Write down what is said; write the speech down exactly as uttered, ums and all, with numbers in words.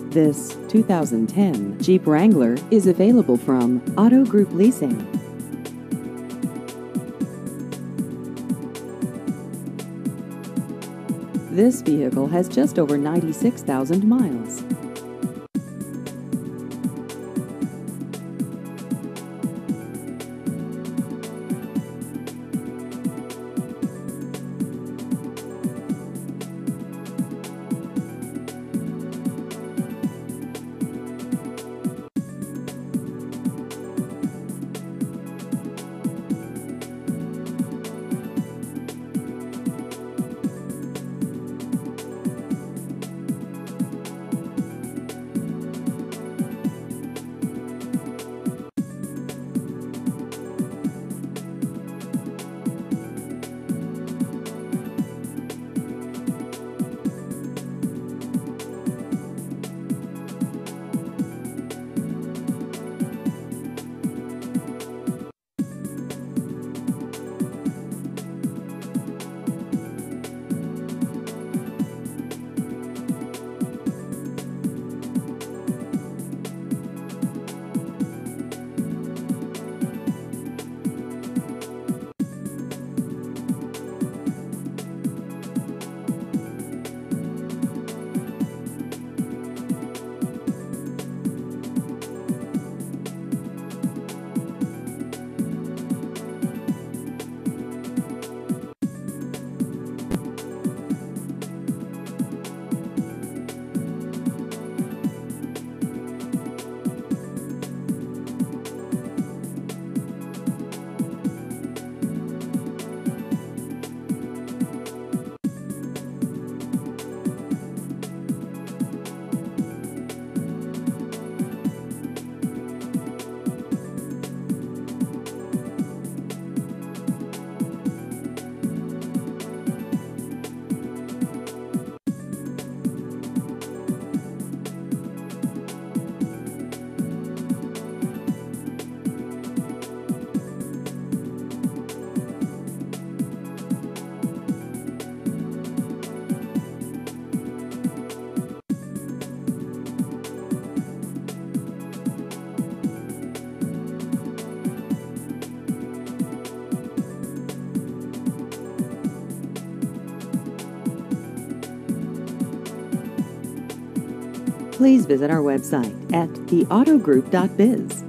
This two thousand ten Jeep Wrangler is available from Auto Group Leasing. This vehicle has just over ninety-six thousand miles. Please visit our website at the auto group dot biz.